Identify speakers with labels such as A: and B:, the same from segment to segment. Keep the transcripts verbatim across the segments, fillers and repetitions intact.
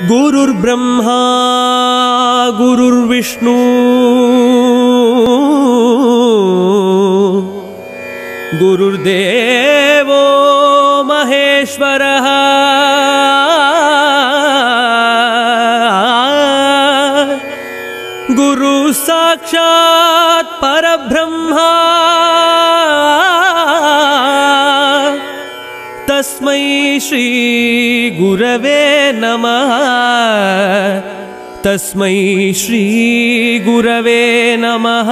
A: गुरुर्ब्रह्मा गुरुर्विष्णु गुरुर्देवो महेश्वरः गुरु साक्षात् परब्रह्मा तस्मै श्री गुरवे नमः तस्मै श्री गुरवे नमः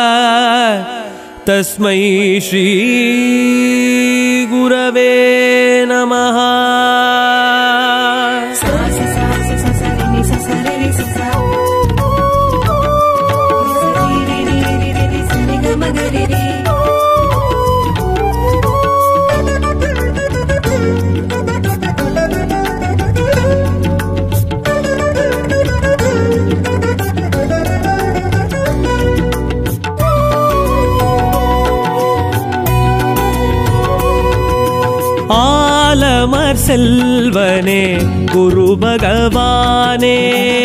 A: तस्मै श्री गुरवे नमः। आलमर सेल्वने गुरु भगवाने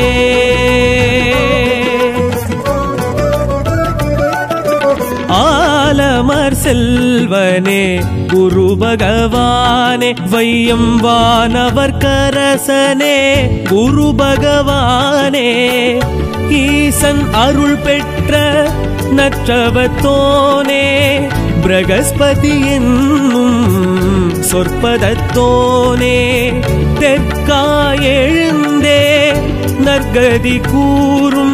A: आलमर सेल्वने गुरु भगवाने वैयम वानवर्करसने गुरु भगवाने ईसन अरुள் பெற்ற நற்றவத்தோனே பிரகஸ்பதி என்னும் சொற்பதத்தோனே தெற்காயெழுந்தே நற்கதி கூறும்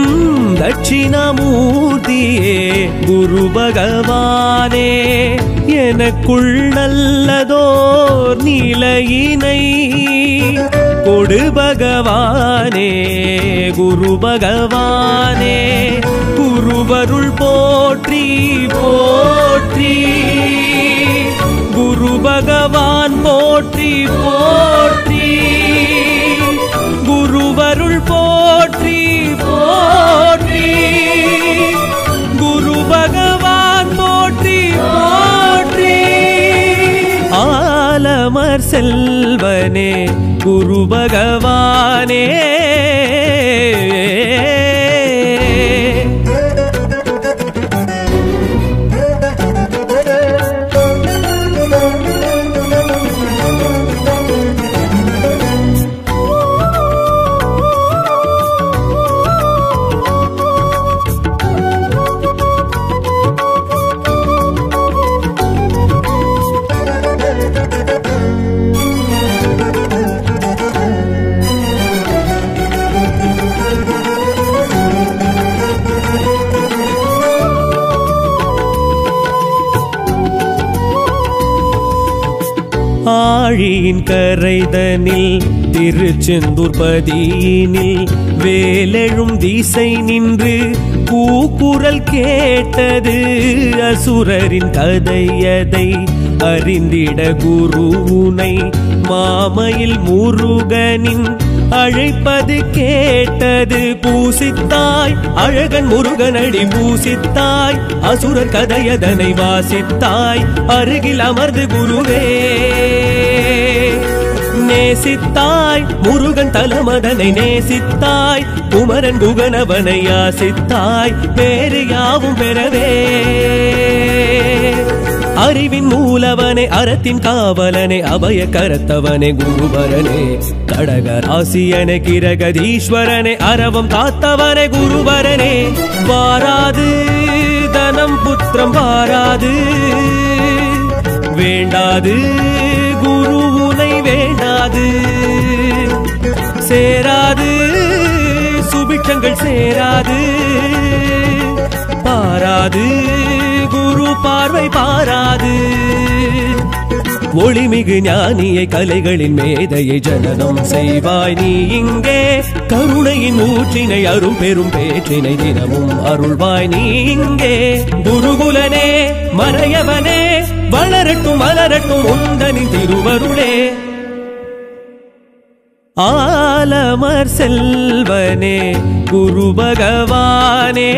A: தட்சிணாமூர்த்தியே குரு பகவானே எனக்குள் நல்லதோர் நிலையினை கொடு பகவானே குரு பகவானே குருவருள் போற்றி போற்றி गुरु भगवान पोट्री पोट्री गुरुवरुள் पोट्री पोट्री गुरु भगवान पोट्री पोट्री आलमर सेल्वने गुरु भगवाने ஆழியின் கரைதனில் திருச்செந்தூர் பதியினில் வேலெழும் திசை நின்று கூக்குரல் கேட்டது அசுரரின் கதையதை அறிந்திட குருவுனை மாமையில் முருகனின் அழைப்பது கேட்டது பூசித்தாய் அழகன் முருகனடி பூசித்தாய் அசுரர் கதையதனை வாசித்தாய் அருகில் அமர்ந்து குருவே நேசித்தாய் முருகன் தலமதனை நேசித்தாய் குமரன் குகனவனை யாசித்தாய் வேறு யாவும் பெறவே அறிவின் மூலவனே அறத்தின் காவலனே அபய கரத்தவனே குருவரனே கடகராசியனே கிரகதீஸ்வரனே அரவம் காத்தவனே குருவரனே வாராது தனம் புத்திரம் வாராது வேண்டாது குருவுனை வேண்டாது சேராது சுபிட்சங்கள் சேராது பாராது குரு பார்வை பாராது ஒளிமிகு ஞானியை கலைகளின் மேதையை ஜனனம் செய்வாய் நீ இங்கே கருணையின் ஊற்றினை அரும் பெரும் பேற்றினை தினமும் அருள்வாய் நீ இங்கே குருகுலனே மறையவனே வளரட்டும் மலரட்டும் உந்தனின் திருவருளே ஆலமர் செல்வனே குரு பகவானே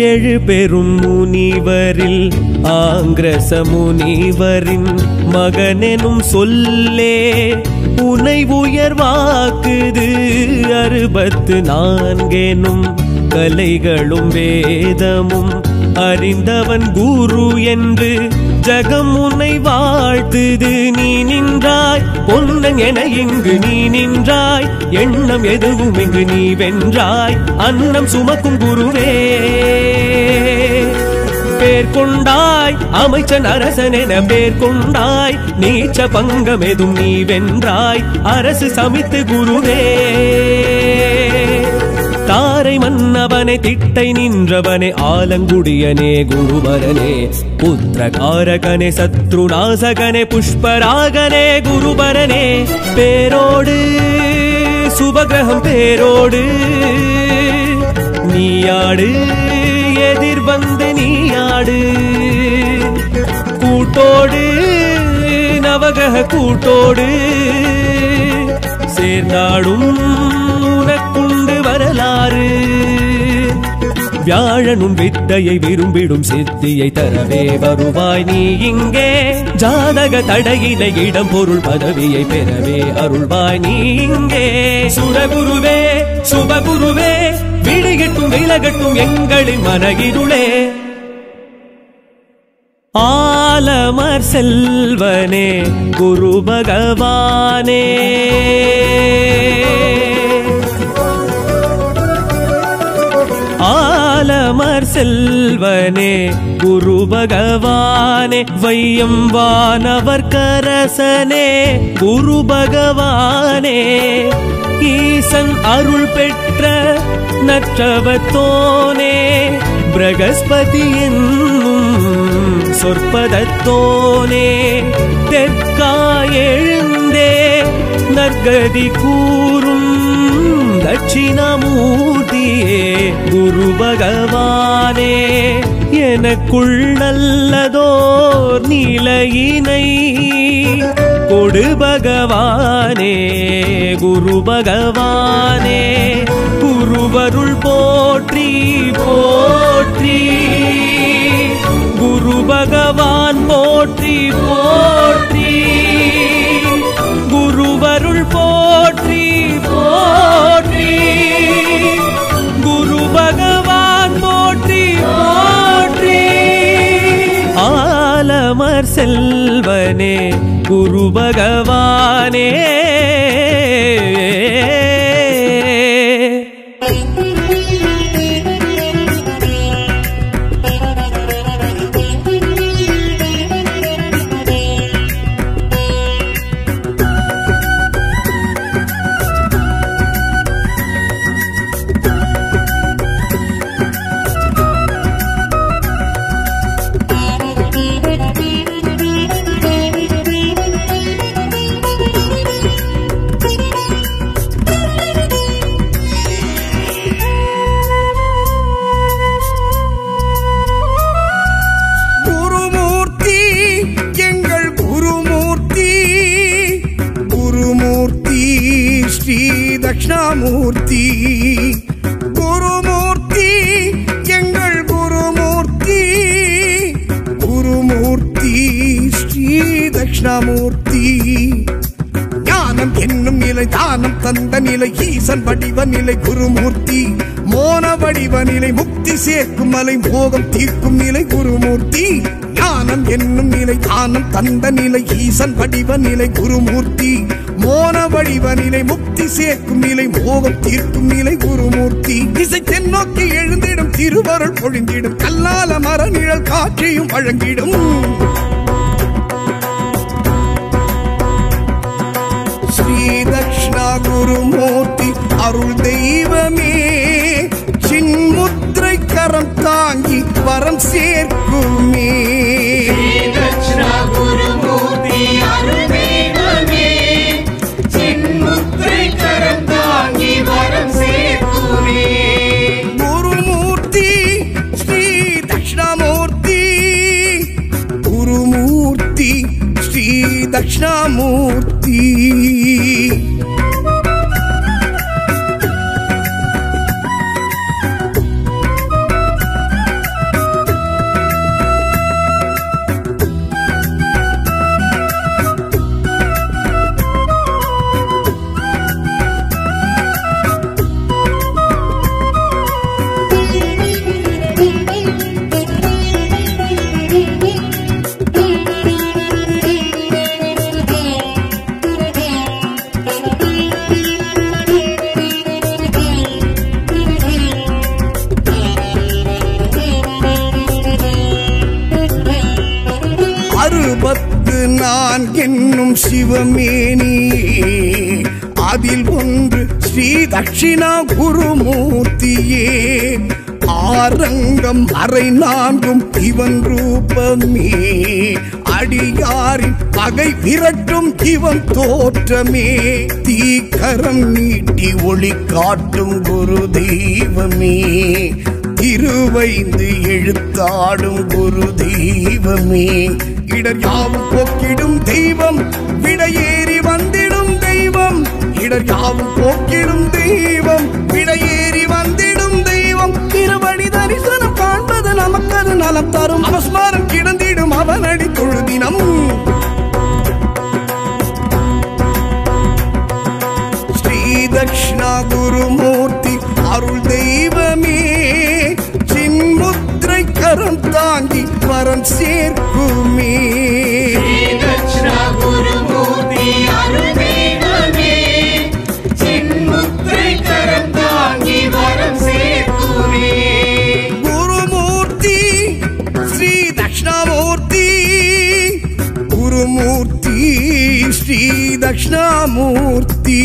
A: ஏழு பெரும் முனிவரில் ஆங்கிரச முனிவரின் மகனெனும் சொல்லே உனை உயர்வாக்குது. அறுபத்து நான்கெனும் கலைகளும் வேதமும் அறிந்தவன் குரு என்று ஜகம் உன்னை வாழ்த்துது. நீ நின்றாய் பொன்னன் என இங்கு நீ நின்றாய், எண்ணம் எதுவும் இங்கு நீ வென்றாய். அன்னம் சுமக்கும் குருவே பேர் கொண்டாய், அமைச்சன் அரசன் என பேர் கொண்டாய். நீச்ச பங்கம் எதும் நீ வென்றாய், அரசு சமித்து குருவே. தாரை மன்னவனே திட்டை நின்றவனே ஆலங்குடியனே குருவரனே. புத்திரகாரகனே சத்ருநாசகனே புஷ்பராகனே குருவரனே. பேரோடு சுபகிரகம் பேரோடு நீயாடு, எதிர் வந்து நீயாடு. கூட்டோடு நவகிரக கூட்டோடு சேர்ந்தாடும் உனக்குண்டு வரலாறு. வியாழனும் வித்தையை விரும்பிடும் சித்தியை தரவே வருவாய் நீ இங்கே. ஜாதக தடையினை இடம் பொருள் பதவியை பெறவே அருள்வாய் நீ இங்கே. சுரகுருவே சுபகுருவே விடிகட்டும் விலகட்டும் எங்களின் மனகிருளே. ஆலமர் செல்வனே குரு பகவானே. ஆலமர் செல்வனே குரு பகவானே. வையம் வானவர் கரசனே குரு பகவானே. ஈசன் அருள் பெற்ற நற்றவத்தோனே. பிரகஸ்பதி என்னும் சொற்பதத்தோனே. தெற்காய் எழுந்தே நற்கதி கூறும் தட்சிணாமூர்த்தியே குரு பகவானே. எனக்குள் நல்லதோர் நிலையினை கொடு பகவானே குரு பகவானே. குருவருள் போற்றி போற்றி, குரு பகவான் போற்றி போற்றி. குருவருள் போற்றி போற்றி, குரு பகவான் போற்றி போற்றி. ஆலமர் செல்வனே குரு பகவானே.
B: தட்சிணாமூர்த்தி குருமூர்த்தி எங்கள் குருமூர்த்தி. குருமூர்த்தி ஸ்ரீ தட்சிணாமூர்த்தி. ஞானம் என்னும் நிலை தானம் தந்த நிலை ஈசன் வடிவ நிலை குருமூர்த்தி. மோன வடிவ நிலை முக்தி சேர்க்கும் மலை மோகம் தீர்க்கும் நிலை குருமூர்த்தி. ஞானம் என்னும் நிலை தானம் தந்த நிலை ஈசன் வடிவ நிலை குருமூர்த்தி. மோன வடிவ நிலை முக்தி சேர்க்கும் நிலை மோகம் தீர்க்கும் நிலை குருமூர்த்தி. இசை தென்னோக்கி எழுந்திடும் திருவருள் பொழிந்திடும் கல்லால மர நிழல் காட்சியும் வழங்கிடும். ஸ்ரீ தட்சிணா குருமூர்த்தி அருள் தெய்வமே. சின்முத்திரை கரம் தாங்கி வரம் சேர்க்குமே.
C: தட்சிணா குருமூர்த்தி அருள் தெய்வமே. சின்முத்திரை கரம் தாங்கி வரம் சேர்க்குமே.
B: குருமூர்த்தி ஸ்ரீ தட்சிணாமூர்த்தி. குருமூர்த்தி ஸ்ரீ தட்சிணாமூர்த்தி. என்னும் சிவமேனி அதில் ஒன்று ஸ்ரீ தட்சிணா குருமூர்த்தியே ஆரங்கம் அரை நான்கும் இவன் ரூபமே அடியாரின் பகை விரட்டும் இவன் தோற்றமே தீக்கரம் நீட்டி ஒளி காட்டும் குரு தெய்வமே திருவைந்து எழுத்தாடும் குரு தெய்வமே இடர் யாவும் போக்கிடும் தெய்வம் விடையேறி வந்திடும் தெய்வம் இடர் யாவும் போக்கிடும் தெய்வம் விடையேறி வந்திடும் தெய்வம் திருவடி தரிசனம் காண்பது நமக்கது நலம் தரும் அவஸ்மாரம் கிடந்திடும் அவனடி தொழுதினம் ஸ்ரீ தட்சிணா குருமூர்த்தி அருள் தெய்வமே சின்முத்திரை கரம் தாங்கி வரம் சேர்க்குமே
C: தட்சிணா குருமூர்த்தி அருள் தெய்வமே சின்முத்திரை கரம் தாங்கி வரம் சேர்க்குமே
B: குருமூர்த்தி ஸ்ரீ தட்சிணாமூர்த்தி குருமூர்த்தி ஸ்ரீ தட்சிணாமூர்த்தி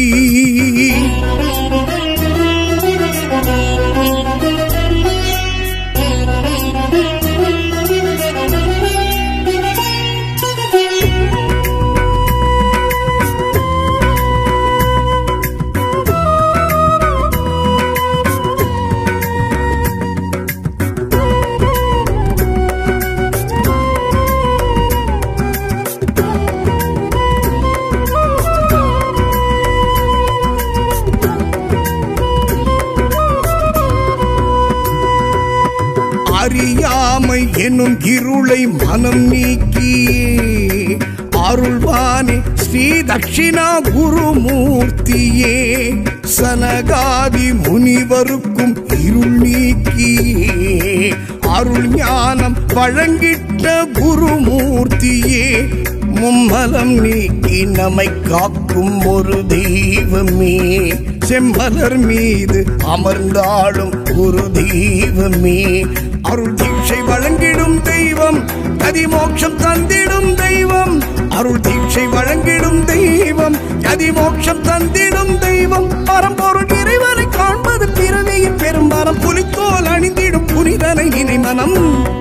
B: அறியாமை எனும் இருளை மனம் நீக்கி அருள்வானே ஸ்ரீ தட்சிணா குருமூர்த்தியே சனகாதி முனிவருக்கும் இருள் நீக்கி அருள் ஞானம் வழங்கிட்ட குருமூர்த்தியே மும்மலம் நீக்கி நம்மை காக்கும் ஒரு தெய்வமே செம்மலர் மீது அமர்ந்தாடும் ஒரு தெய்வமே அருள் தீட்சை வழங்கிடும் தெய்வம் கதி மோட்சம் தந்திடும் தெய்வம் அருள் தீட்சை வழங்கிடும் தெய்வம் கதி மோட்சம் தந்திடும் தெய்வம் பரம்பொருள் இறைவனை காண்பது பிறவியின் பெரும்பரம் புலித்தோல் அணிந்திடும் புனிதனை நினை மனம்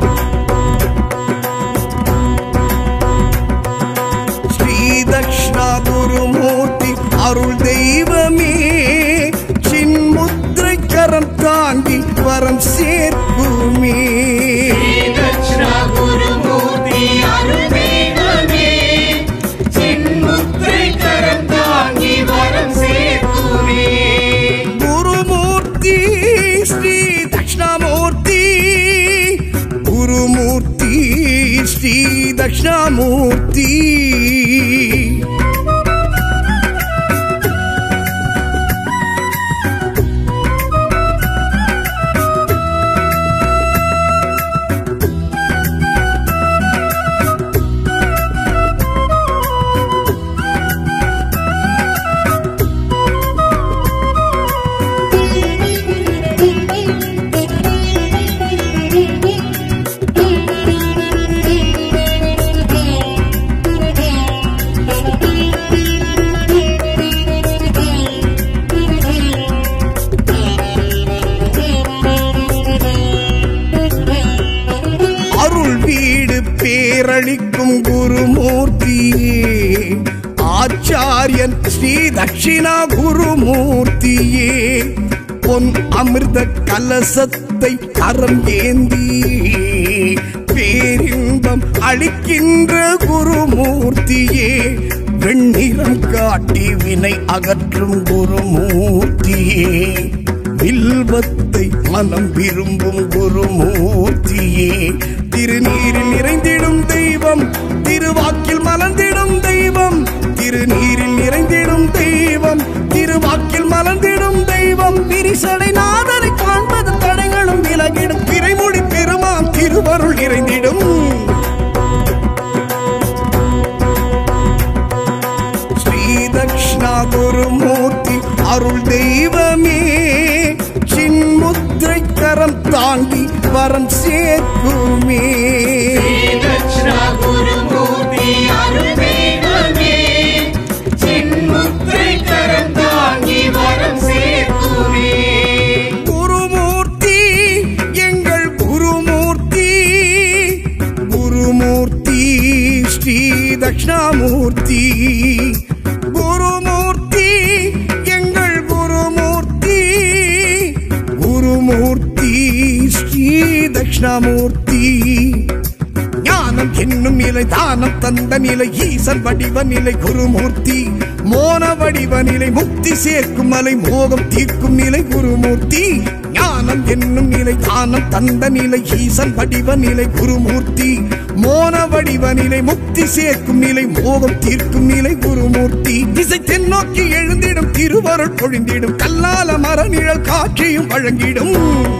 B: ஸ்ரீ தட்சிணா குருமூர்த்தி அருள் தெய்வமே சின்முத்திரை கரம் தாங்கி வரம் சேர்க்குமே
C: தட்சிணா குருமூர்த்தி அருள் தெய்வமே சின்முத்திரை கரம் தாங்கி வரம் சேர்க்குமே
B: குருமூர்த்தி ஸ்ரீ தட்சிணாமூர்த்தி குருமூர்த்தி ஸ்ரீ தட்சிணாமூர்த்தி பேரளிக்கும் குருமூர்த்தியே ஆச்சாரியன் ஸ்ரீ தட்சிணா குருமூர்த்தியே பொன் அமிர்த கலசத்தை கரம் ஏந்தி பேரின்பம் அளிக்கின்ற குருமூர்த்தியே வெண்ணிறம் காட்டி வினை அகற்றும் குருமூர்த்தியே வில்வத்தை மனம் விரும்பும் குருமூர்த்தியே திருநீரில் நிறைந்திடும் தெய்வம் திருவாக்கில் மலர்ந்திடும் தெய்வம் திருநீரில் நிறைந்திடும் தெய்வம் திருவாக்கில் மலர்ந்திடும் தெய்வம் விரிசடை நாதனை காண்பது தடைகளும் விலகிடும் திரைமுடி பெருமான் திருவருள் நிறைந்திடும் ஸ்ரீ தட்சிணா குருமூர்த்தி அருள் தெய்வமே சின்முத்திரை கரம் தாங்கி வரம் சேர்க்குமே
C: தட்சிணா குருமூர்த்தி அருள் தெய்வமே
B: தட்சிணாமூர்த்தி ஞானம் என்னும் நிலை தானம் தந்த நிலை ஈசன் வடிவ நிலை குருமூர்த்தி மோன வடிவ நிலை முக்தி சேர்க்கும் மலை மோகம் தீர்க்கும் நிலை குருமூர்த்தி ஞானம் என்னும் நிலை தானம் தந்த நிலை ஈசன் வடிவ நிலை குருமூர்த்தி மோன வடிவ நிலை முக்தி சேர்க்கும் நிலை மோகம் தீர்க்கும் நிலை குருமூர்த்தி திசை தென்னோக்கி எழுந்திடும் திருவருள் பொழிந்திடும் கல்லால மர நிழல் காட்சியும் வழங்கிடும்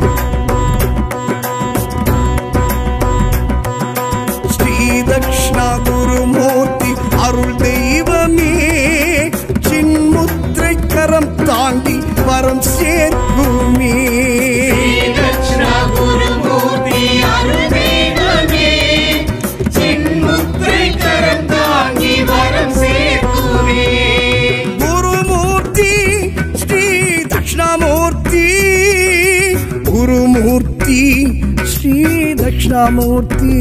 B: தக்ஷணா குருமூர்த்தி அருள் தெய்வமே சின்முத்திரை கரம் தாங்கி வரம் சேர்க்குமே
C: தக்ஷணா குருமூர்த்தி அருள் தெய்வமே சின்முத்திரை கரம் தாங்கி வரம் சேர்க்குமே
B: குருமூர்த்தி ஸ்ரீ தக்ஷணாமூர்த்தி குருமூர்த்தி ஸ்ரீ தக்ஷணாமூர்த்தி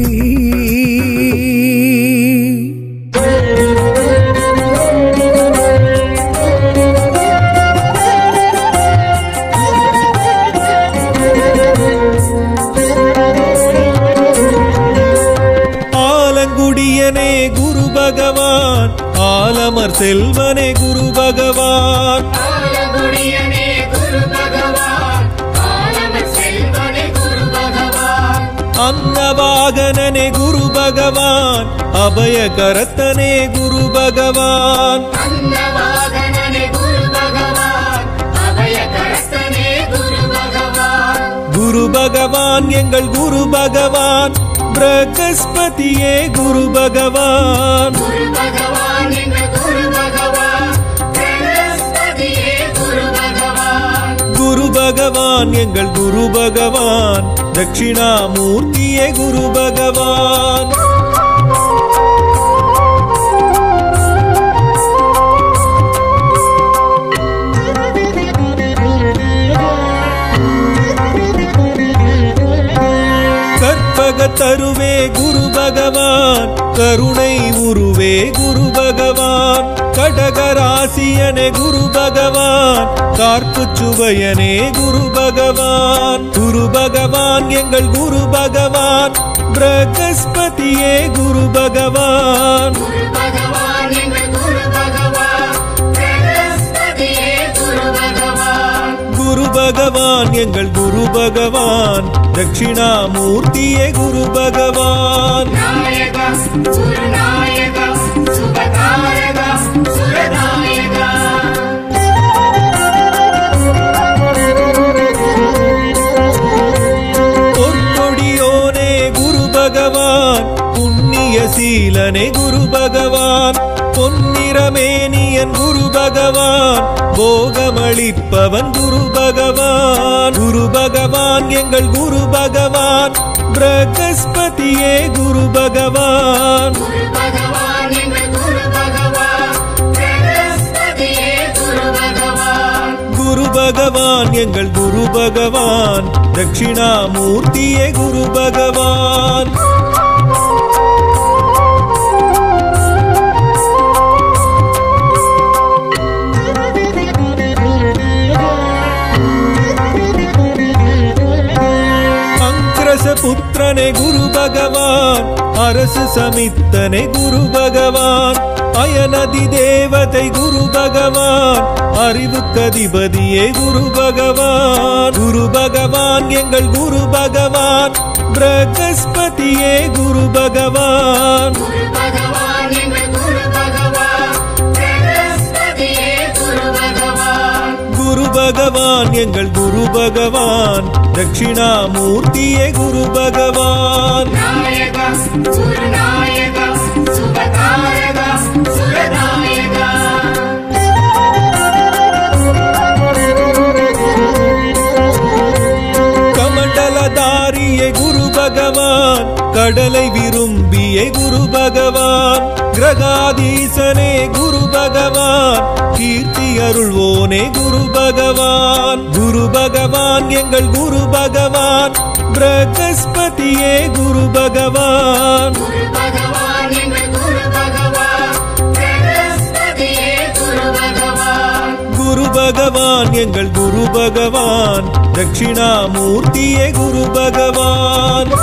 A: ஆலங்குடியனே குரு பகவான் ஆலமர் செல்வனே குரு பகவான்
C: ஆலங்குடியனே குரு பகவான் ஆலமர் செல்வனே குரு பகவான்
A: அன்னவாகனனே குரு பகவான் அபய கரத்தனே குரு பகவான்
C: அன்னவாகனனே குரு பகவான் அபய கரத்தனே குரு பகவான்
A: குரு பகவான் எங்கள் குரு பகவான் பிரகஸ்பதியே குரு பகவான்
C: குரு பகவான் எங்கள் குரு பகவான் பிரகஸ்பதியே குரு பகவான்
A: குரு பகவான் எங்கள் குரு பகவான் தட்சிணாமூர்த்தியே குரு பகவான் கற்பகத்தருவே குரு பகவான் கருணை உருவே குரு பகவான் கடகராசியனே குரு பகவான் கார்ப்பு சுவையனே குரு பகவான் குரு பகவான் எங்கள் குரு பகவான் பிரகஸ்பதியே குரு பகவான்
C: குரு பகவான் எங்கள் குரு பகவான் பிரகஸ்பதியே குரு பகவான்
A: குரு பகவான் எங்கள் குரு பகவான் தட்சிணாமூர்த்தியே குரு பகவான்
C: நாயகா குருநாயகா சுபகாரகா சுரநாயகா
A: பொற்கொடியோனே குரு பகவான் புண்ணிய சீலனே குரு பகவான் பொன்னிறமேனியன் குரு பகவான் போகமளிப்பவன் குரு பகவான் குரு பகவான் எங்கள் குரு பகவான் பிரகஸ்பதியே குரு பகவான்
C: குரு பகவான் எங்கள் குரு பகவான் பிரகஸ்பதியே குரு பகவான்
A: குரு பகவான் எங்கள் குரு பகவான் தட்சிணாமூர்த்தியே குரு பகவான் புத்திரனே குரு பகவான் அரசு சமித்தனே குரு பகவான் அயனதி தேவதை குரு பகவான் அறிவுக்கதிபதியே குரு பகவான் குரு பகவான் எங்கள் குரு பகவான் பிரகஸ்பதியே குரு பகவான்
C: குரு பகவான் எங்கள் குரு பகவான் பிரகஸ்பதியே குரு பகவான்
A: குரு பகவான் எங்கள் குரு பகவான் தட்சிணாமூர்த்தியே குரு பகவான்
C: நாயகா குருநாயகா சுபகாரகா சுரநாயகா
A: கமண்டலதாரியே குரு பகவான் கடலை விரும்பியே குரு பகவான் கிரகாதீசனே குரு பகவான் கீர்த்தி அருள்வோனே குரு பகவான் குரு பகவான் எங்கள் குரு பகவான் பிரகஸ்பதியே குரு பகவான்
C: குரு பகவான் எங்கள் குரு பகவான் பிரகஸ்பதியே குரு பகவான்
A: குரு பகவான் எங்கள் குரு பகவான் தட்சிணாமூர்த்தியே குரு பகவான்.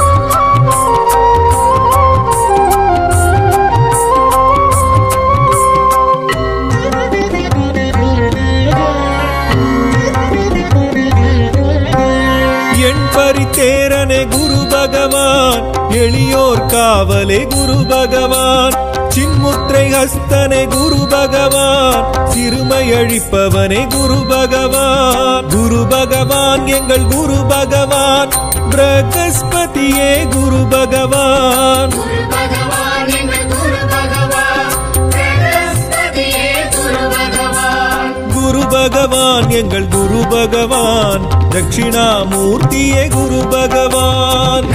A: என் பரித்தேரனே குரு பகவான் எளியோர் காவலே குரு பகவான் சின்முத்திரை ஹஸ்தனே குரு பகவான் சிறுமையழிப்பவனே குரு பகவான். குரு பகவான் எங்கள் குரு பகவான் பிரகஸ்பதியே குரு பகவான். குரு பகவான் எங்கள் குரு பகவான் தட்சிணாமூர்த்தியே குரு பகவான்.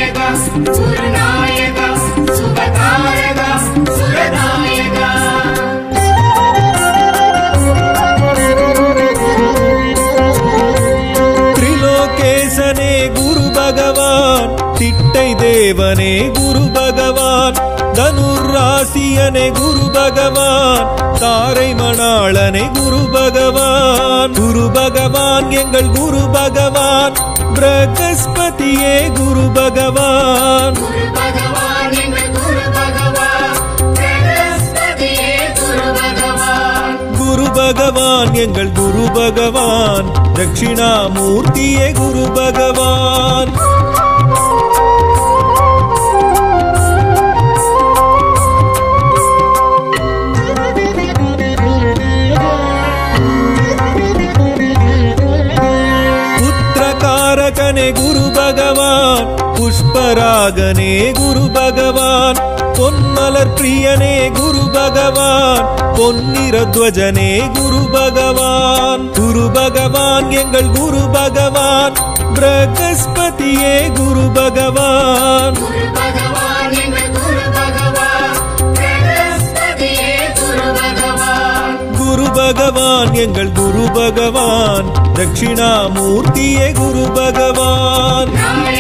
A: திரிலோகேசனே குரு பகவான் திட்டை தேவனே குரு பகவான் தனுராசியனே குரு பகவான் தாரை மணாளனே குரு பகவான். குரு பகவான் எங்கள் குரு பகவான் பிரகஸ்பதியே குரு பகவான். குரு பகவான் எங்கள் குரு பகவான் தட்சிணாமூர்த்தியே குரு பகவான். புத்திரகாரகனே குரு பகவான் புஷ்பராகனே குரு பகவான் பொன்மலர் பிரியனே குரு பகவான் பொன்னிறத்வஜனே குரு பகவான். குரு பகவான் எங்கள் குரு பகவான் பிரகஸ்பதியே குரு பகவான். குரு பகவான் எங்கள் குரு பகவான் தட்சிணாமூர்த்தியே குரு பகவான்.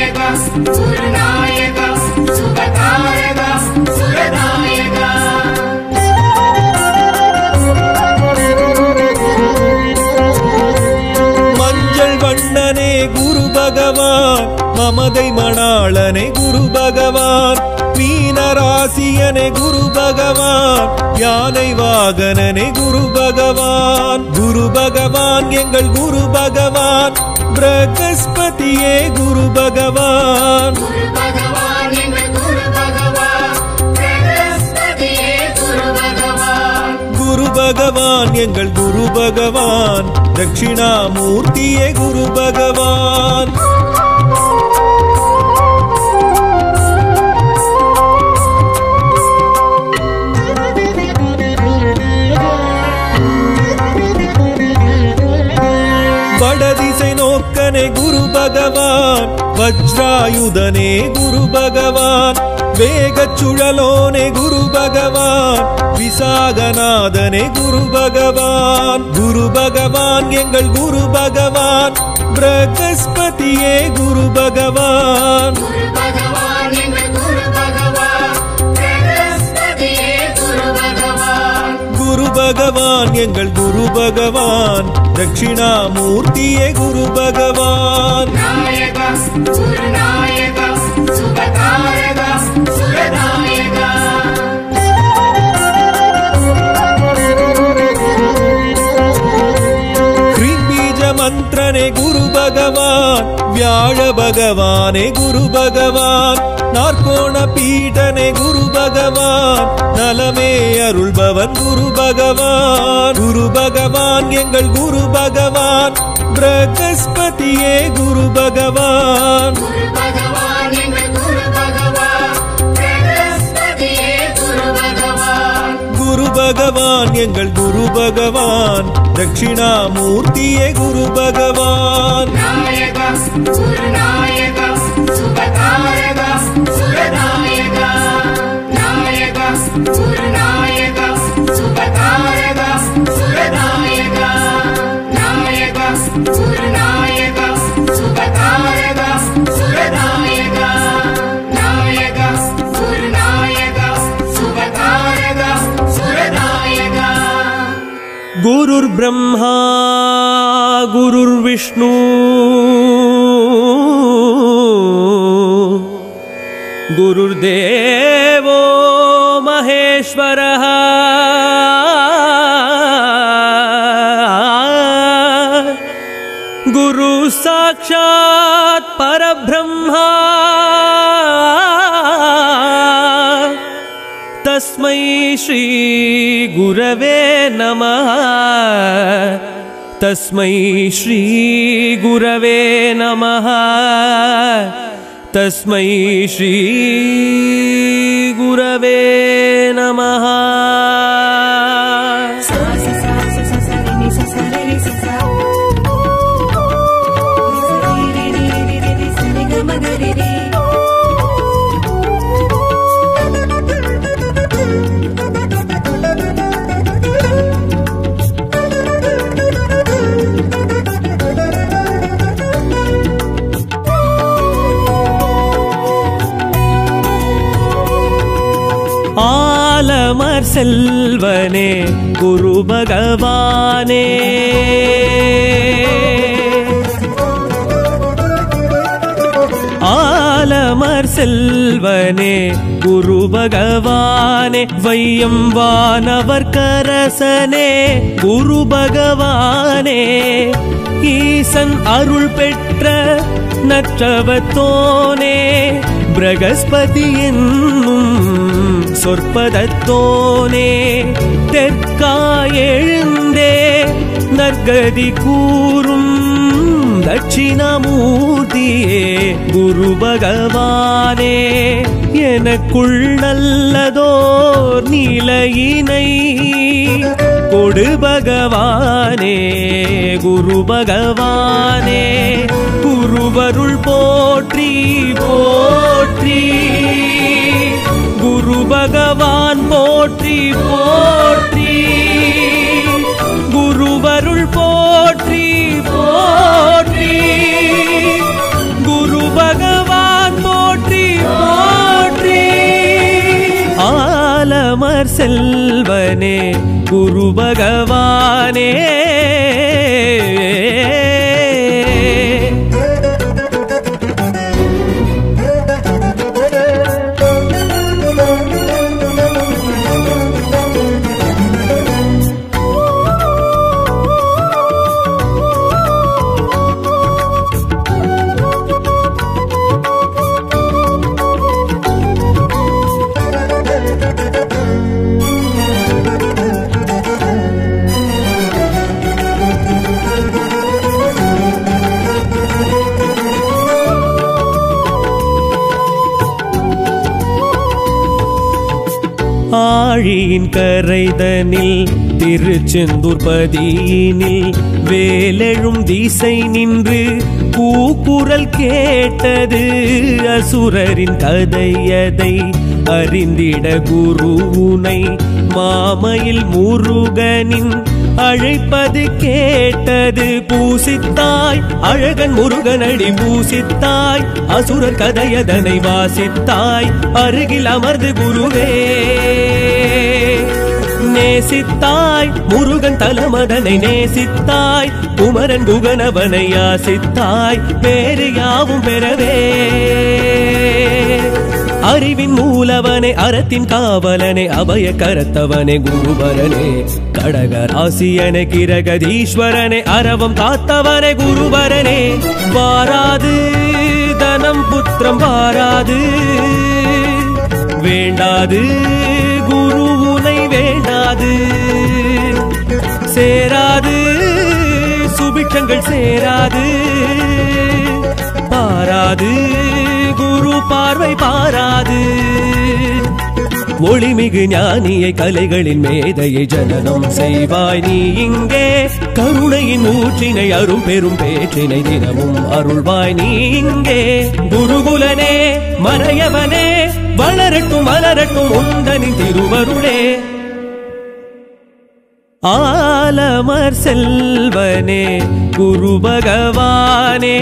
A: மஞ்சள் வண்ணனே குரு பகவான் மமதை மணாளனே குரு பகவான் மீனராசியனே குரு பகவான் யானை வாகனனே குரு பகவான். குரு பகவான் எங்கள் குரு பகவான் பிரகஸ்பதியே குரு பகவான். குரு பகவான் எங்கள் குரு பகவான் தட்சிணாமூர்த்தியே குரு பகவான். வடதிசை நோக்கனே குரு பகவான் வஜ்ராயுதனே குரு பகவான் வேகச் சுழலோனே குரு பகவான் விசாகநாதனே குரு பகவான். குரு பகவான் எங்கள் குரு பகவான் பிரகஸ்பதியே குரு பகவான். குரு பகவான் எங்கள் குரு பகவான் தட்சிணாமூர்த்தியே குரு பகவான். மந்திரனே குரு பகவான் வியாழ பகவானே குரு பகவான் நாற்கோண பீடனே குரு பகவான் நலமே அருள்பவன் குரு பகவான். குரு பகவான் எங்கள் குரு பகவான் பிரகஸ்பதியே குரு பகவான். குரு பகவான் எங்கள் குரு பகவான் தட்சிணாமூர்த்தியே குரு பகவான்.
D: குருர்
A: गुरुर्ब्रह्मा गुरुर्विष्णु गुरुर्देवो महेश्वरः गुरु साक्षात् परब्रह्मा तस्मै श्री गुरवे नमः तस्मै श्री गुरवे नमः तस्मै श्री गुरवे नमः ஆலமர் செல்வனே குரு பகவானே ஆலமர் செல்வனே குரு பகவானே வையம் வானவர் கரசனே குரு பகவானே ஈசன் அருள் பெற்ற நற்றவத்தோனே பிரகஸ்பதி என்னும் சொற்பதத்தோனே தெற்காயெழுந்தே நற்கதி கூறும் தட்சிணாமூர்த்தியே குரு பகவானே எனக்குள் நல்லதோர் நிலையினை கொடு பகவானே குரு பகவானே குருவருள் போற்றி போற்றி குரு பகவான் போற்றி போற்றி குருவருள் போற்றி போற்றி குரு பகவான் போற்றி போற்றி ஆலமர் செல்வனே குரு பகவானே ஆழியின் கரைதனில் திருச்செந்தூர் பதியினில் வேலெழும் திசை நின்று கூக்குரல் கேட்டது அசுரரின் கதையதை அறிந்திட குருவுனை மாமையில் முருகனின் அழைப்பது கேட்டது பூசித்தாய் அழகன் முருகனடி பூசித்தாய் அசுரர் கதையதனை வாசித்தாய் அருகில் அமர்ந்து குருவே நேசித்தாய் முருகன் தலமதனை நேசித்தாய் குமரன் குகனவனை யாசித்தாய் பேரு யாவும் பெறவே அறிவின் மூலவனே அறத்தின் காவலனே அபய கரத்தவனே குருபரனே கடகராசியனே கிரகதீஸ்வரனே அரவம் காத்தவனே குருபரனே வாராது தனம் புத்திரம் வாராது வேண்டாது குருவுனை வேண்டாது சேராது சுபிட்சங்கள் சேராது பாராது குரு பார்வை பாராது ஒளிமிகு ஞானியை கலைகளின் மேதையை ஜனனம் செய்வாய் நீ இங்கே கருணையின் ஊற்றினை அரும் பெரும் பேற்றினை தினமும் அருள்வாய் நீ இங்கே குருகுலனே மறையவனே வளரட்டும் மலரட்டும் உந்தனின் திருவருளே ஆலமர் செல்வனே குரு பகவானே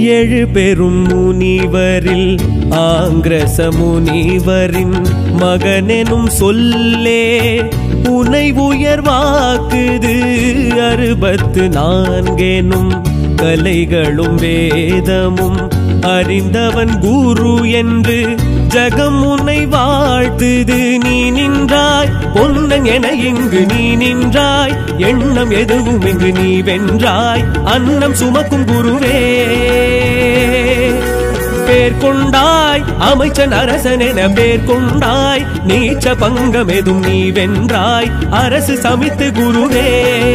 A: ஏழு பெரும் முனிவரில் ஆங்கிரச முனிவரின் மகனெனும் சொல்லே உனை உயர்வாக்குது. அறுபத்து நான்கெனும் கலைகளும் வேதமும் அறிந்தவன் குரு என்று ஜகம் உன்னை வாழ்த்துது. நீ நின்றாய் பொன்னன் என இங்கு நீ நின்றாய், எண்ணம் எதுவும் இங்கு நீ வென்றாய். அன்னம் சுமக்கும் குருவே பேர் கொண்டாய், அமைச்சன் அரசன் என பேர் கொண்டாய். நீச்ச பங்கம் எதும் நீ வென்றாய், அரசு சமித்து குருவே.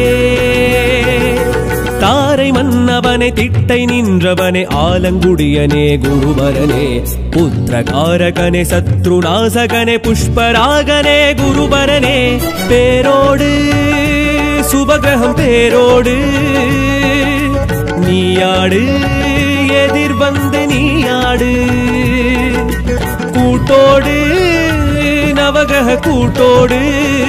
A: தாரை மன்னவனே திட்டை நின்றவனே ஆலங்குடியனே குருவரனே, புத்திரகாரகனே சத்ருநாசகனே புஷ்பராகனே குருவரனே. பேரோடு சுபகிரகம் பேரோடு நீயாடு, எதிர் வந்து நீயாடு. கூட்டோடு நவகிரக கூட்டோடு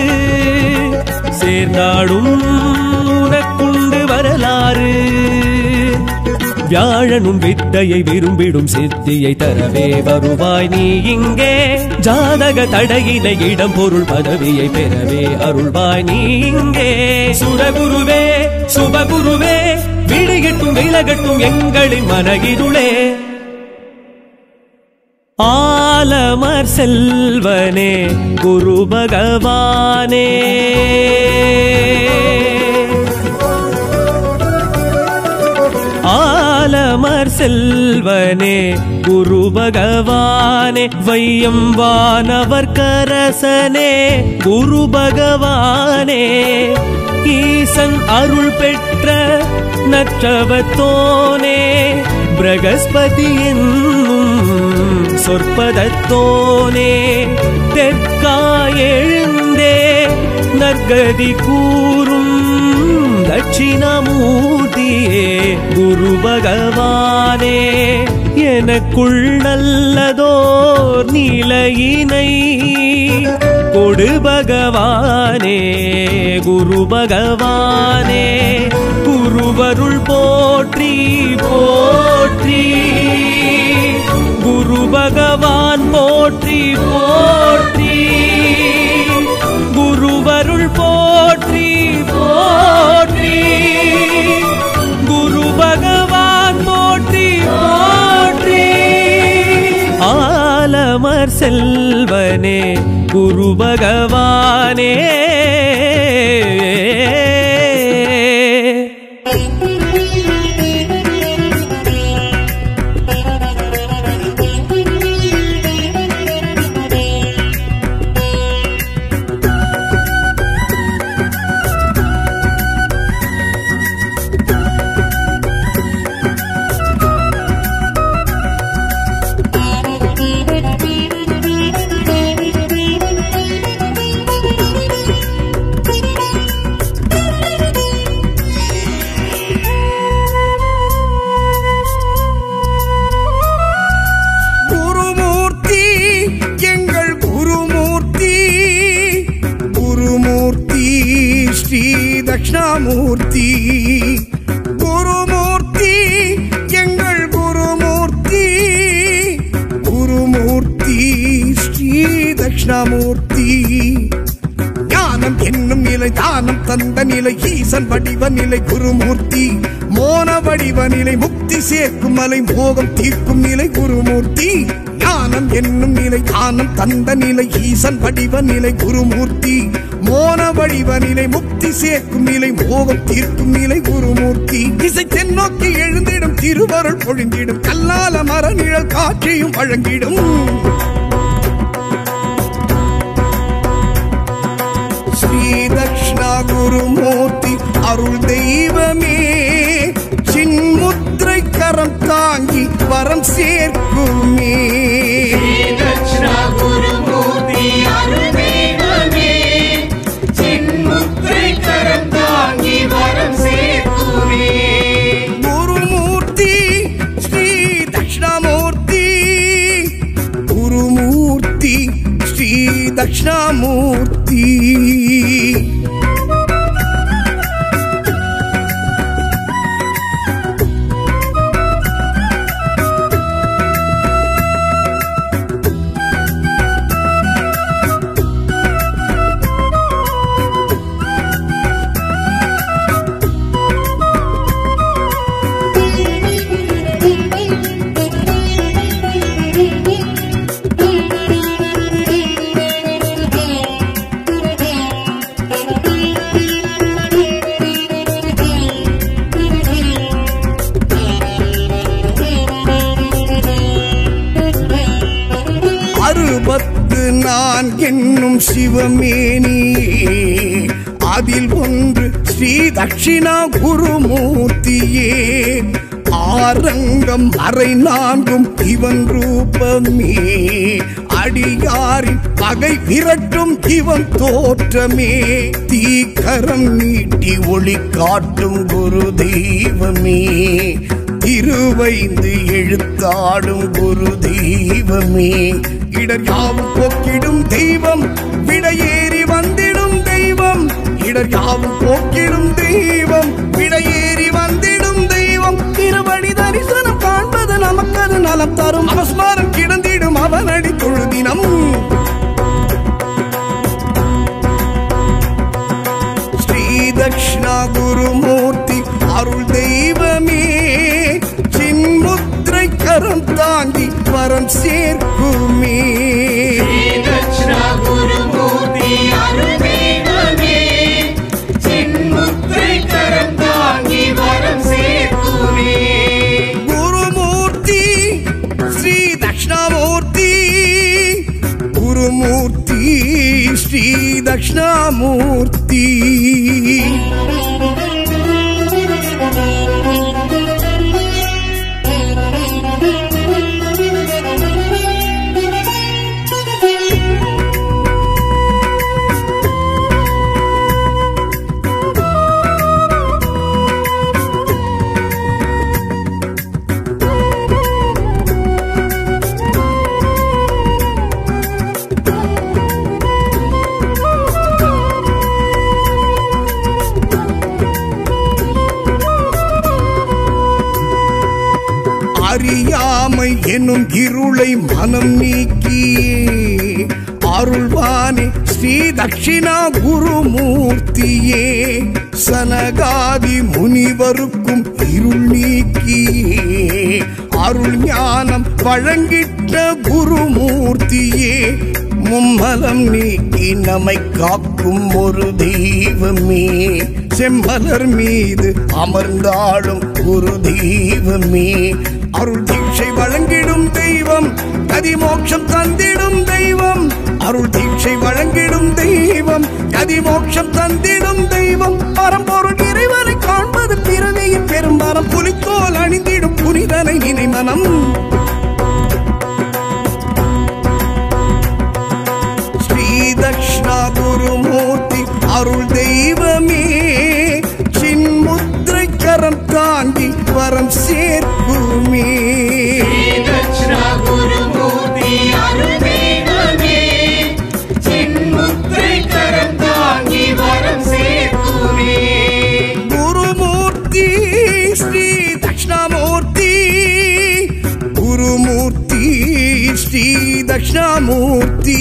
A: சேர்ந்தாடும் உனக்குண்டு வரலாறு. வியாழனும் வித்தையை விரும்பிடும் சித்தியை தரவே வருவாய் நீ இங்கே. ஜாதக தடையினை இடம் பொருள் பதவியை பெறவே அருள்வாய் நீ இங்கே. சுரகுருவே சுபகுருவே விடியட்டும் விலகட்டும் எங்களின் மனகிருளே. ஆலமர் செல்வனே குரு பகவானே, ஆலமர் செல்வனே குரு பகவானே. வையம் வானவர் கரசனே குரு பகவானே. ஈசன் அருள் பெற்ற நற்றவத்தோனே, பிரகஸ்பதி என்னும் சொற்பதத்தோனே. தெற்காய் எழுந்தே நற்கதி கூறும் தட்சிணாமூர்த்தியே குரு பகவானே. எனக்குள் நல்லதோர் நிலையினை கொடு பகவானே குரு பகவானே. குருவருள் போற்றி போற்றி, குரு பகவான் போற்றி போற்றி. குருவருள் போற்றி போற்றி, குரு பகவான் போற்றி போற்றி. ஆலமர் செல்வனே குரு பகவானே.
B: தட்சிணாமூர்த்தி குருமூர்த்தி எங்கள் குருமூர்த்தி, குருமூர்த்தி ஸ்ரீ தட்சிணாமூர்த்தி. ஞானம் என்னும் நிலை தானம் தந்த நிலை ஈசன் வடிவ நிலை குருமூர்த்தி. மோன வடிவ நிலை முக்தி சேர்க்கும் மலை மோகம் தீர்க்கும் நிலை குருமூர்த்தி. ஞானம் என்னும் நிலை தானம் தந்த நிலை ஈசன் வடிவ நிலை குருமூர்த்தி. மோன வடிவ நிலை முக்தி சேர்க்கும் நிலை மோகம் தீர்க்கும் நிலை குருமூர்த்தி. இசை தென்னோக்கி எழுந்திடும் திருவருள் பொழிந்திடும் கல்லால மர நிழல் காட்சியும் வழங்கிடும். ஸ்ரீ தட்சிணா குருமூர்த்தி அருள் தெய்வமே, சின்முத்திரை கரம் தாங்கி வரம் சேர்க்குமே.
C: தட்சிணா குருமூர்த்தி அருள் தெய்வமே, சின்முத்திரை கரம் தாங்கி வரம் சேர்க்குமே.
B: குருமூர்த்தி ஸ்ரீ தட்சிணாமூர்த்தி, குருமூர்த்தி ஸ்ரீ தட்சிணாமூர்த்தி. என்னும் சிவமேனி அதில் ஒன்று ஸ்ரீ தட்சிணா குருமூர்த்தியே ஆரங்கம் அரை நான்கும் இவன் ரூபமே அடியாரின் பகை விரட்டும் இவன் தோற்றமே தீக்கரம் நீட்டி ஒளி காட்டும் குரு தெய்வமே திருவைந்து எழுத்தாடும் குரு தெய்வமே இடர் யாவும் போக்கிடும் தெய்வம் விடையேறி வந்திடும் தெய்வம் இடர் யாவும் போக்கிடும் தெய்வம் விடையேறி வந்திடும் தெய்வம் திருவடி தரிசனம் காண்பது நமக்கது நலம் தரும் அவஸ்மாரம் கிடந்திடும் அவனடி தொழுதினம் ஸ்ரீ தட்சிணா குருமூர்த்தி அருள் தெய்வமே சின்முத்திரை கரம் தாங்கி வரம் சேர்க்குமே
C: தட்சிணா குருமூர்த்தி அருள் தெய்வமே சின்முத்திரை கரம் தாங்கி வரம் சேர்க்குமே
B: குருமூர்த்தி ஸ்ரீ தட்சிணாமூர்த்தி குருமூர்த்தி ஸ்ரீ தட்சிணாமூர்த்தி அறியாமை எனும் இருளை மனம் நீக்கியே அருள்வானே ஸ்ரீ தட்சிணா குருமூர்த்தியே சனகாதி முனிவருக்கும் இருள் நீக்கியே அருள் ஞானம் வழங்கிட்ட குருமூர்த்தியே மும்மலம் நீக்கி நம்மை காக்கும் ஒரு தெய்வமே செம்மலர் மீது அமர்ந்தாடும் குரு தெய்வமே அருள் தீட்சை வழங்கிடும் தெய்வம் கதி மோட்சம் தந்திடும் தெய்வம் அருள் தீட்சை வழங்கிடும் தெய்வம் கதி மோட்சம் தந்திடும் தெய்வம் பரம்பொருள் இறைவனை காண்பது பிறவியின் பெரும்பரம் புலித்தோல் அணிந்திடும் புனிதனை நினை மனம் ஸ்ரீ தட்சிணா குருமூர்த்தி அருள் தெய்வமே சின்முத்திரை கரம் தாங்கி வரம் சேர்க்குமே
C: தட்சிணா குருமூர்த்தி அருள் தெய்வமே சின்முத்திரை கரம் தாங்கி வரம் சேர்க்குமே
B: குருமூர்த்தி ஸ்ரீ தட்சிணாமூர்த்தி குருமூர்த்தி ஸ்ரீ தட்சிணாமூர்த்தி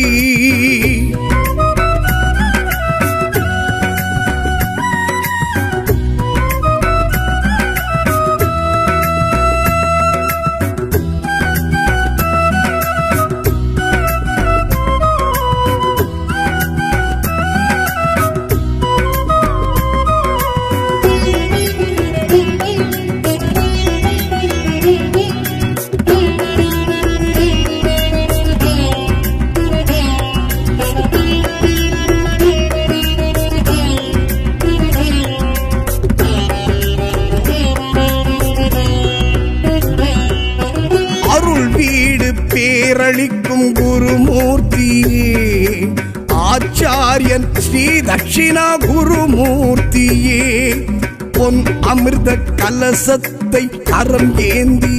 B: பேரளிக்கும் குருமூர்த்தியே ஆச்சாரியன் ஸ்ரீ தட்சிணா குருமூர்த்தியே பொன் அமிர்த கலசத்தை கரம் ஏந்தி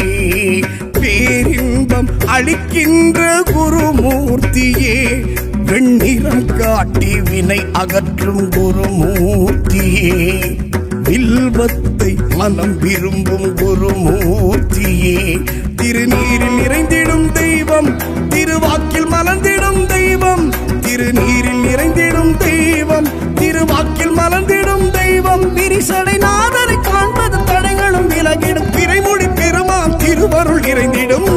B: பேரின்பம் அளிக்கின்ற குருமூர்த்தியே வெண்ணிறம் காட்டி வினை அகற்றும் குருமூர்த்தியே வில்வத்தை மனம் விரும்பும் குருமூர்த்தியே திருநீரில் நிறைந்திடும் தெய்வம் திருவாக்கில் மலர்ந்திடும் தெய்வம் திருநீரில் நிறைந்திடும் தெய்வம் திருவாக்கில் மலர்ந்திடும் தெய்வம் விரிசடை நாதனை காண்பது தடைகளும் விலகிடும் திரைமொழி பெருமான் திருவருள் நிறைந்திடும்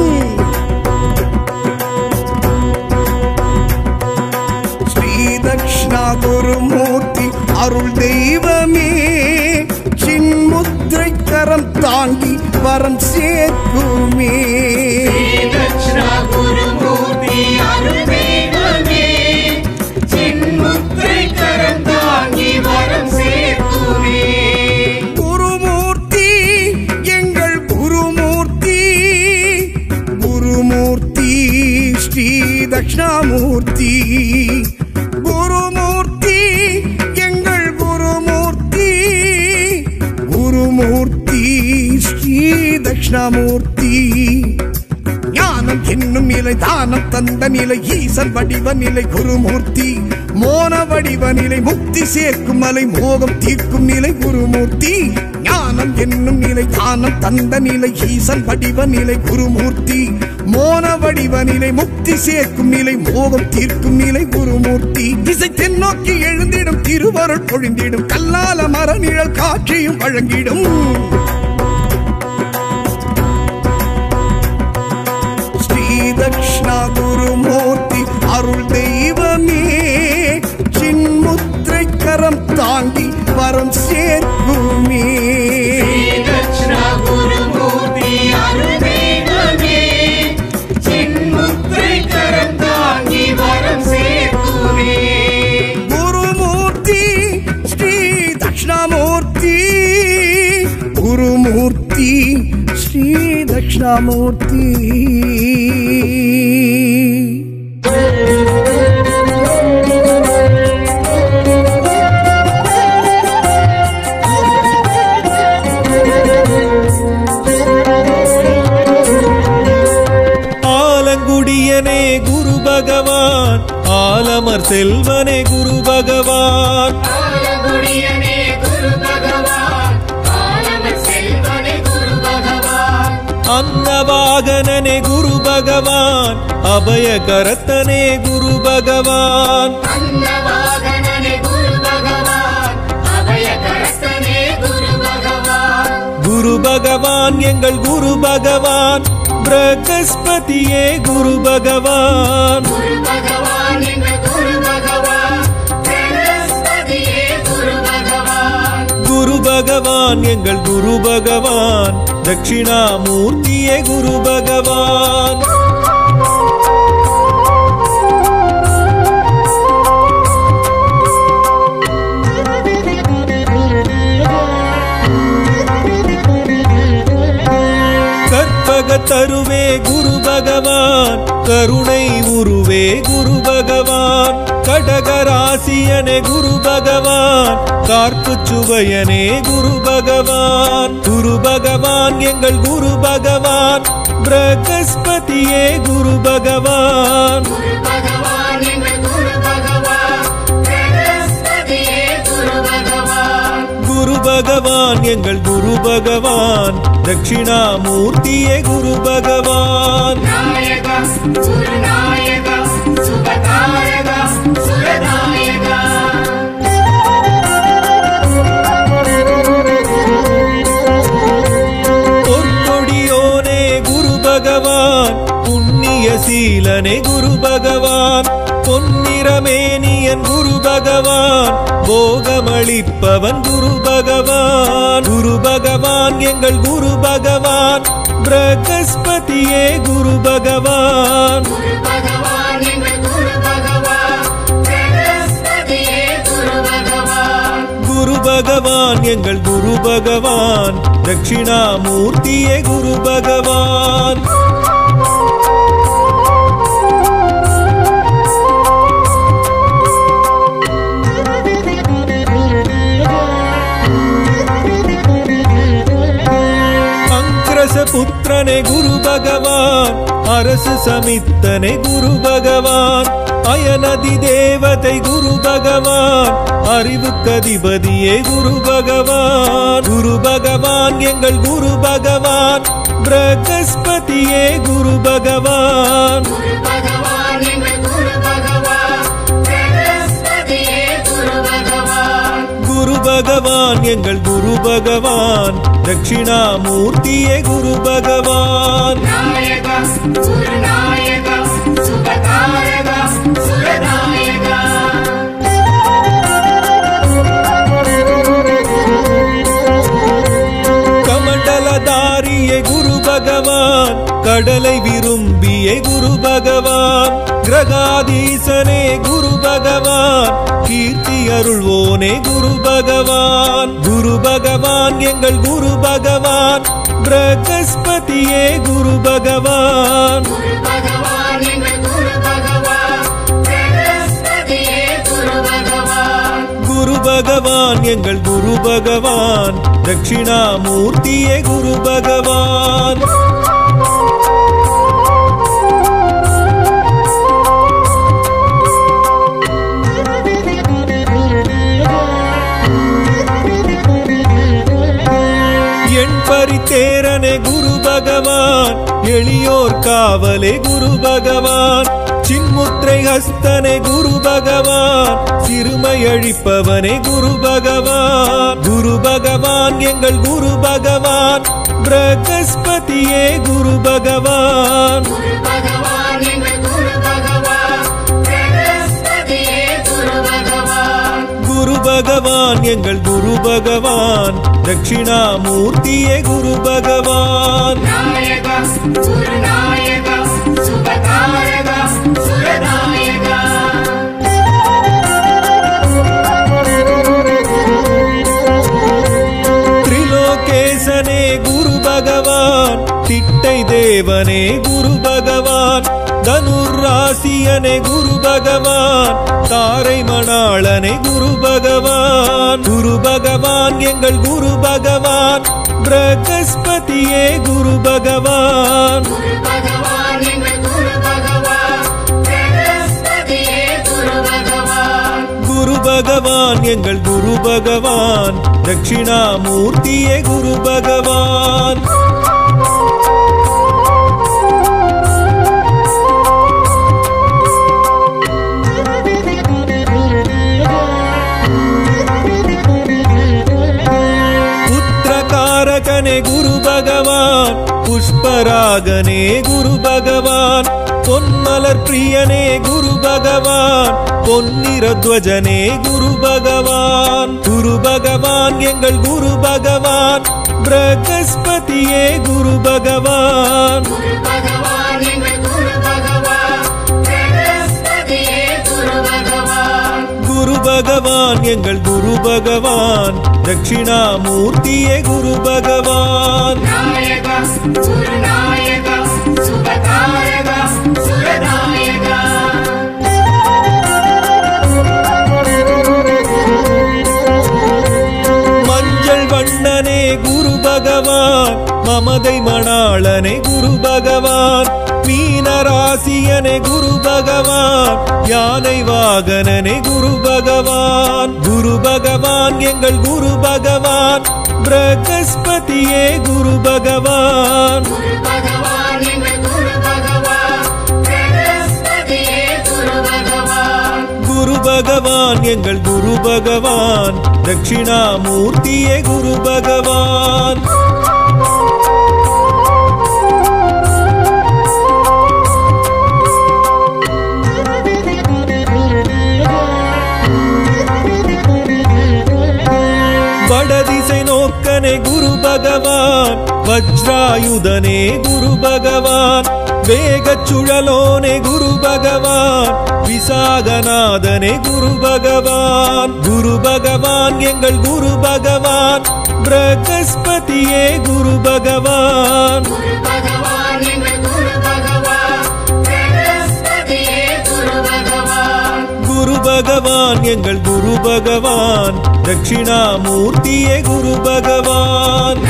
B: ஸ்ரீ தட்சிணா குருமூர்த்தி அருள் தெய்வமே சின்முத்திரை கரம் தாங்கி வரம் சேர்க்குமே
C: தட்சிணா குருமூர்த்தி அருள் தெய்வமே
B: தட்சிணாமூர்த்தி. குருமூர்த்தி எங்கள் குருமூர்த்தி, குருமூர்த்தி ஸ்ரீ தட்சிணாமூர்த்தி. ஞானம் என்னும் நிலை தானம் தந்த நிலை ஈசன் வடிவ நிலை குருமூர்த்தி. மோன வடிவ நிலை முக்தி சேர்க்கும் மலை மோகம் தீர்க்கும் நிலை குருமூர்த்தி. ஞானம் என்னும் நிலை தானம் தந்த நிலை ஈசன் வடிவ நிலை குருமூர்த்தி. மோன வடிவ நிலை முக்தி சேர்க்கும் நிலை மோகம் தீர்க்கும் நிலை குருமூர்த்தி. திசை தென்னோக்கி எழுந்திடும் திருவருள் பொழிந்திடும் கல்லால மர நிழல் காட்சியும் வழங்கிடும். தக்ஷணா குருமூர்த்தி அருள் தெய்வமே, சின்முத்திரை கரம் தாங்கி வரம் சேர்க்குமே.
C: தக்ஷணா குருமூர்த்தி அருள் தெய்வமே, சின்முத்திரை கரம் தாங்கி வரம் சேர்க்குமே.
B: குருமூர்த்தி ஸ்ரீ தட்சிணாமூர்த்தி, குருமூர்த்தி ஸ்ரீ தட்சிணாமூர்த்தி.
A: ஆலங்குடியனே குரு பகவான், ஆலமர் செல்வனே குரு பகவான்.
C: ஆலங்குடியனே குரு பகவான், ஆலமர் செல்வனே குரு பகவான்.
A: அன்னவாகனனே குரு பகவான், அபய கரத்தனே குரு பகவான்.
C: அன்னவாகனனே குரு பகவான், அபய கரத்தனே குரு பகவான்.
A: குரு பகவான் எங்கள் குரு பகவான், பிரகஸ்பதியே குரு பகவான்.
C: குரு பகவான் எங்கள் குரு பகவான், பிரகஸ்பதியே குரு பகவான்.
A: குரு பகவான் எங்கள் குரு பகவான், தட்சிணாமூர்த்தியே குரு பகவான். கற்பகத்தருவே குரு பகவான், கருணை உருவே குரு பகவான். கடகராசியனே குரு பகவான், கார்ப்பு சுவையனே குரு பகவான். குரு பகவான் எங்கள் குரு பகவான், பிரகஸ்பதியே குரு பகவான்.
C: குரு பகவான் எங்கள் குரு பகவான், பிரகஸ்பதியே குரு பகவான்.
A: குரு பகவான் எங்கள் குரு பகவான், தட்சிணாமூர்த்தியே குரு பகவான்.
C: நாயகா குருநாயகா சுபகாரகா சுரநாயகா.
A: பொற்கொடியோனே குரு பகவான், புண்ணிய சீலனே குரு பகவான். பொன்னிறமேனியன் குரு பகவான், போகமளிப்பவன் குரு பகவான். குரு பகவான் எங்கள் குரு பகவான், பிரகஸ்பதியே குரு பகவான்.
C: குரு பகவான் எங்கள் குரு பகவான், பிரகஸ்பதியே குரு பகவான்.
A: குரு பகவான் எங்கள் குரு பகவான், தட்சிணாமூர்த்தியே குரு பகவான். புத்திரனே குரு பகவான், அரசு சமித்தனே குரு பகவான். அயனதி தேவதை குரு பகவான், அறிவுக்கதிபதியே குரு பகவான். குரு பகவான் எங்கள் குரு பகவான், பிரகஸ்பதியே குரு பகவான்.
C: குரு பகவான் எங்கள் குரு பகவான், பிரகஸ்பதியே குரு பகவான்.
A: குரு பகவான் எங்கள் குரு பகவான், தட்சிணாமூர்த்தியே குரு பகவான்.
C: நாயகா குருநாயகா சுபகாரகா சுரநாயகா.
A: கமண்டலதாரியே குரு பகவான், கடலை விரும்பியே குரு பகவான். கிரகாதீசனே குரு பகவான், கீர்த்தி அருள்வோனே குரு பகவான். குரு பகவான் எங்கள் குரு பகவான், பிரகஸ்பதியே குரு பகவான்.
C: குரு பகவான் எங்கள் குரு பகவான்,
A: பகவான் எங்கள் குரு பகவான் தட்சிணாமூர்த்தியே குரு பகவான் என் பரித்தேரனே குரு பகவான் எளியோர் காவலே குரு பகவான் சின்முத்திரை ஹஸ்தனே குரு பகவான் சிறுமையழிப்பவனே குரு பகவான் குரு பகவான் எங்கள் குரு பகவான் பிரகஸ்பதியே குரு பகவான் குரு பகவான் எங்கள் குரு பகவான் தட்சிணாமூர்த்தியே குரு பகவான் திரிலோகேசனே குரு பகவான் திட்டை தேவனே குரு பகவான் தனுராசியனே குரு பகவான் தாரை மணாளனே குரு பகவான் குரு பகவான் எங்கள் குரு பகவான் பிரகஸ்பதியே குரு பகவான் குரு பகவான் எங்கள் குரு பகவான் தட்சிணாமூர்த்தியே குரு பகவான் புத்திரகாரகனே குரு பகவான் புஷ்பராகனே குரு பகவான் பொன்மலர் பிரியனே குரு பகவான் பொன்னிறத்வஜனே குரு பகவான் குரு பகவான் எங்கள் குரு பகவான் பிரகஸ்பதியே குரு பகவான் குரு பகவான் எங்கள் குரு பகவான் தட்சிணாமூர்த்தியே குரு பகவான் மஞ்சள் வண்ணனே குரு பகவான் மமதை மணாளனே குரு பகவான் மீனராசியனே குரு பகவான் யானை வாகனனே குரு பகவான் குரு பகவான் எங்கள் குரு பகவான் பிரகஸ்பதியே குரு பகவான் குரு பகவான் எங்கள் குரு பகவான் தட்சிணாமூர்த்தியே குரு பகவான் வடதிசை நோக்கனே குரு பகவான் வஜ்ராயுதனே குரு பகவான் வேகச் சுழலோனே குரு பகவான் விசாகநாதனே குரு பகவான் குரு பகவான் எங்கள் குரு பகவான் பிரகஸ்பதியே குரு பகவான் குரு பகவான் எங்கள் குரு பகவான் தட்சிணாமூர்த்தியே குரு பகவான்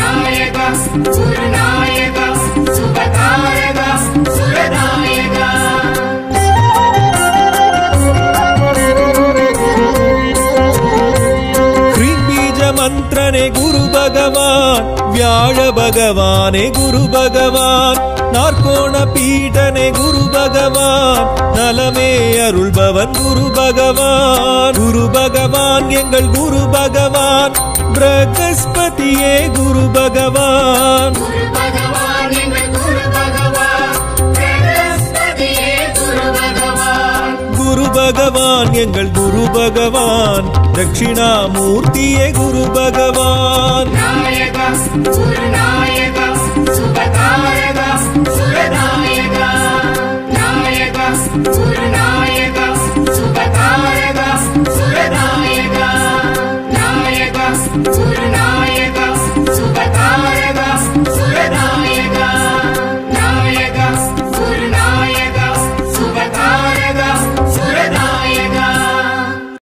A: மந்திரனே குரு பகவான் வியாழ பகவானே குரு பகவான் நாற்கோண பீடனே குரு பகவான் நலமே அருள்பவன் குரு பகவான் குரு பகவான் எங்கள் குரு பகவான் பிரகஸ்பதியே குரு பகவான் குரு பகவான் எங்கள் குரு பகவான் தட்சிணாமூர்த்தியே குரு பகவான்